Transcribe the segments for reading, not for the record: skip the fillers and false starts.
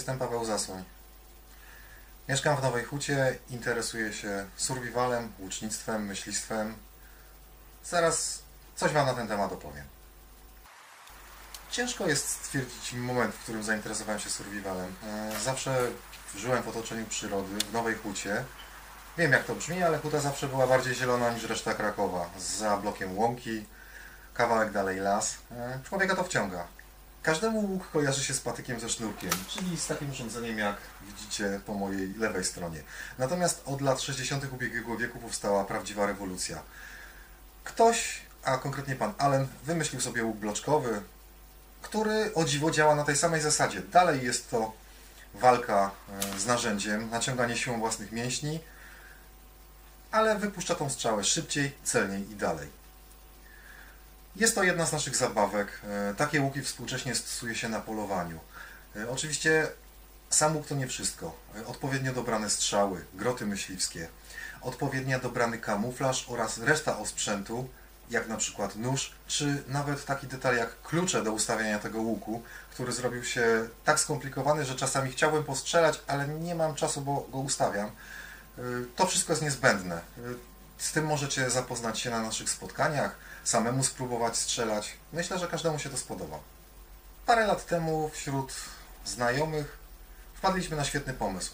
jestem Paweł Zasłoń. Mieszkam w Nowej Hucie, interesuję się survivalem, łucznictwem, myślistwem. Zaraz coś Wam na ten temat opowiem. Ciężko jest stwierdzić moment, w którym zainteresowałem się survivalem. Zawsze żyłem w otoczeniu przyrody, w Nowej Hucie. Wiem, jak to brzmi, ale huta zawsze była bardziej zielona niż reszta Krakowa. Za blokiem łąki, kawałek dalej las. Człowieka to wciąga. Każdemu łuk kojarzy się z patykiem ze sznurkiem, czyli z takim urządzeniem, jak widzicie po mojej lewej stronie. Natomiast od lat 60. ubiegłego wieku powstała prawdziwa rewolucja. Ktoś, a konkretnie pan Allen, wymyślił sobie łuk bloczkowy, który o dziwo działa na tej samej zasadzie. Dalej jest to walka z narzędziem, naciąganie siłą własnych mięśni, ale wypuszcza tą strzałę szybciej, celniej i dalej. Jest to jedna z naszych zabawek. Takie łuki współcześnie stosuje się na polowaniu. Oczywiście sam łuk to nie wszystko. Odpowiednio dobrane strzały, groty myśliwskie, odpowiednio dobrany kamuflaż oraz reszta osprzętu, jak na przykład nóż, czy nawet taki detal jak klucze do ustawiania tego łuku, który zrobił się tak skomplikowany, że czasami chciałbym postrzelać, ale nie mam czasu, bo go ustawiam. To wszystko jest niezbędne. Z tym możecie zapoznać się na naszych spotkaniach, samemu spróbować strzelać. Myślę, że każdemu się to spodoba. Parę lat temu wśród znajomych wpadliśmy na świetny pomysł.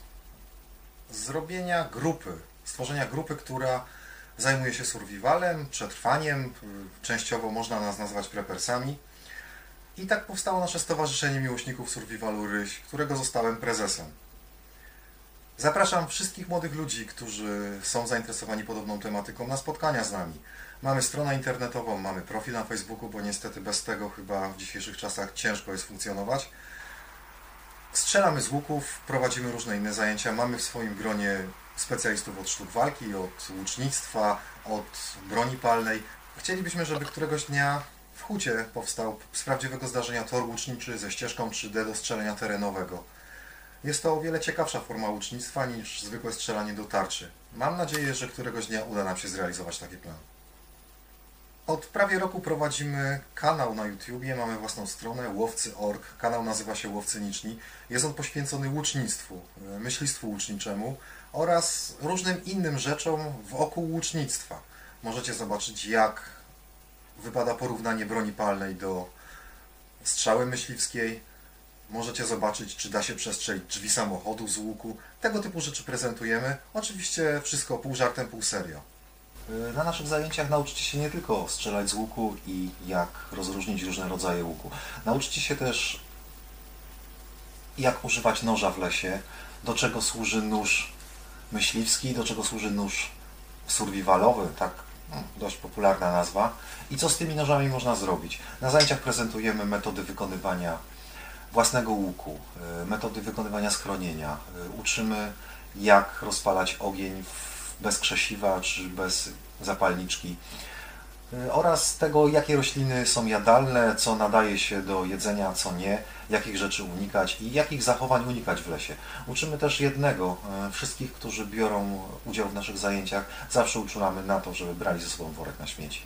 Stworzenia grupy, która zajmuje się survivalem, przetrwaniem, częściowo można nas nazwać prepersami. I tak powstało nasze Stowarzyszenie Miłośników Survivalu Ryś, którego zostałem prezesem. Zapraszam wszystkich młodych ludzi, którzy są zainteresowani podobną tematyką, na spotkania z nami. Mamy stronę internetową, mamy profil na Facebooku, bo niestety bez tego chyba w dzisiejszych czasach ciężko jest funkcjonować. Strzelamy z łuków, prowadzimy różne inne zajęcia. Mamy w swoim gronie specjalistów od sztuk walki, od łucznictwa, od broni palnej. Chcielibyśmy, żeby któregoś dnia w Hucie powstał z prawdziwego zdarzenia tor łuczniczy ze ścieżką 3D do strzelania terenowego. Jest to o wiele ciekawsza forma łucznictwa niż zwykłe strzelanie do tarczy. Mam nadzieję, że któregoś dnia uda nam się zrealizować taki plan. Od prawie roku prowadzimy kanał na YouTubie, mamy własną stronę łowcy.org. Kanał nazywa się Łowcyniczni. Jest on poświęcony łucznictwu, myślistwu łuczniczemu oraz różnym innym rzeczom wokół łucznictwa. Możecie zobaczyć, jak wypada porównanie broni palnej do strzały myśliwskiej. Możecie zobaczyć, czy da się przestrzelić drzwi samochodu z łuku. Tego typu rzeczy prezentujemy. Oczywiście wszystko pół żartem, pół serio. Na naszych zajęciach nauczycie się nie tylko strzelać z łuku i jak rozróżnić różne rodzaje łuku. Nauczycie się też, jak używać noża w lesie, do czego służy nóż myśliwski, do czego służy nóż survivalowy, tak dość popularna nazwa, i co z tymi nożami można zrobić. Na zajęciach prezentujemy metody wykonywania własnego łuku, metody wykonywania schronienia. Uczymy, jak rozpalać ogień bez krzesiwa czy bez zapalniczki oraz tego, jakie rośliny są jadalne, co nadaje się do jedzenia, co nie, jakich rzeczy unikać i jakich zachowań unikać w lesie. Uczymy też jednego. Wszystkich, którzy biorą udział w naszych zajęciach, zawsze uczulamy na to, żeby brali ze sobą worek na śmieci.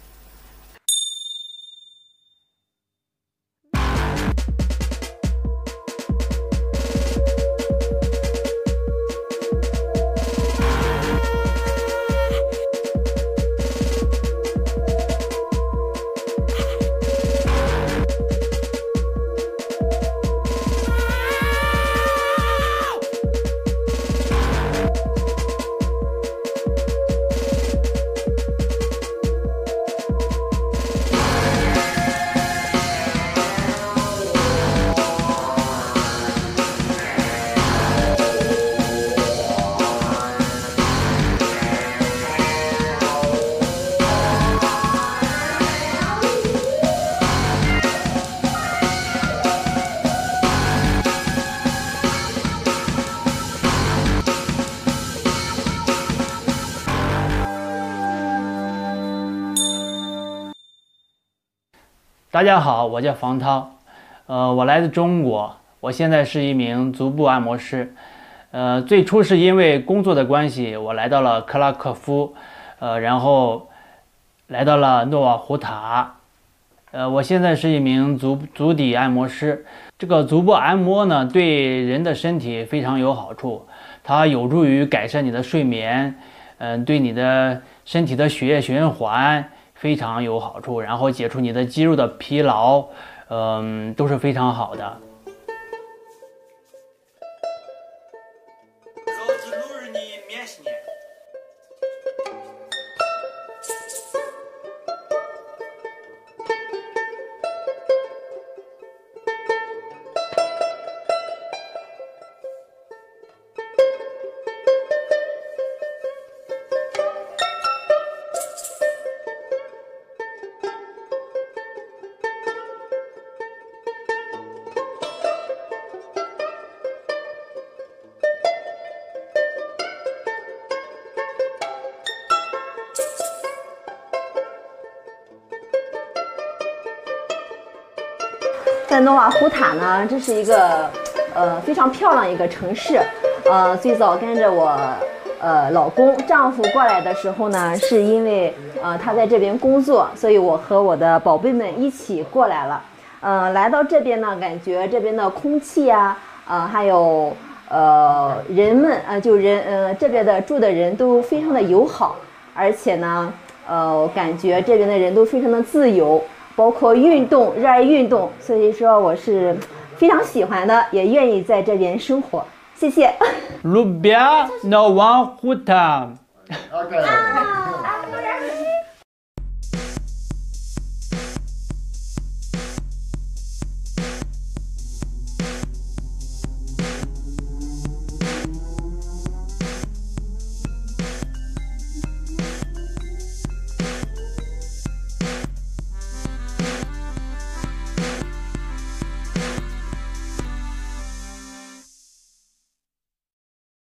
大家好，我叫房涛，我来自中国，我现在是一名足部按摩师，最初是因为工作的关系，我来到了克拉科夫，然后来到了诺瓦胡塔，我现在是一名足底按摩师。 这个足部按摩呢，对人的身体非常有好处，它有助于改善你的睡眠，对你的身体的血液循环非常有好处，然后解除你的肌肉的疲劳，都是非常好的。 在诺瓦胡塔呢，这是一个非常漂亮一个城市。最早跟着我老公丈夫过来的时候呢，是因为他在这边工作，所以我和我的宝贝们一起过来了。来到这边呢，感觉这边的空气呀，还有人们这边的住的人都非常的友好，而且呢，感觉这边的人都非常的自由。包括运动，热爱运动，所以说我是非常喜欢的，也愿意在这边生活。谢谢。 Lubię Nową Hutę. Okay.